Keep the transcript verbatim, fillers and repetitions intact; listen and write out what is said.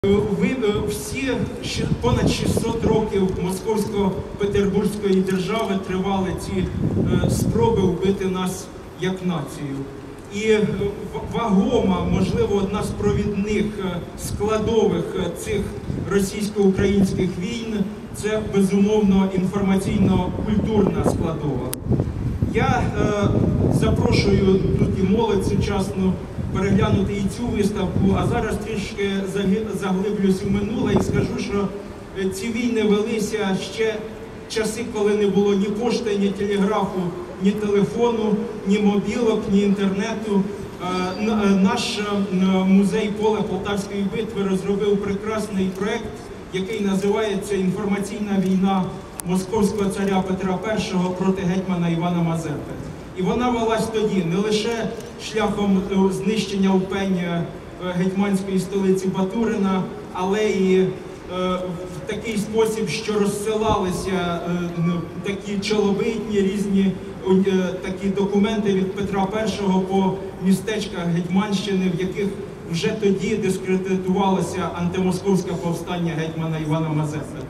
Ви всі понад шістсот років Московсько-Петербурзької держави тривали ці спроби вбити нас як націю. І вагома, можливо, одна з провідних складових цих російсько-українських війн – це, безумовно, інформаційно-культурна складова. Я е, запрошую тут і молодь сучасну переглянути і цю виставку, а зараз трішки заглиблюсь у минуле і скажу, що ці війни велися ще часи, коли не було ні пошти, ні телеграфу, ні телефону, ні мобілок, ні інтернету. Наш музей «Поле Полтавської битви» розробив прекрасний проєкт, який називається «Інформаційна війна московського царя Петра Першого проти гетьмана Івана Мазепи». І вона велась тоді не лише шляхом знищення упень гетьманської столиці Батурина, але і в такий спосіб, що розсилалися такі чолобитні, різні такі документи від Петра Першого по містечках Гетьманщини, в яких вже тоді дискредитувалося антимосковське повстання гетьмана Івана Мазепи.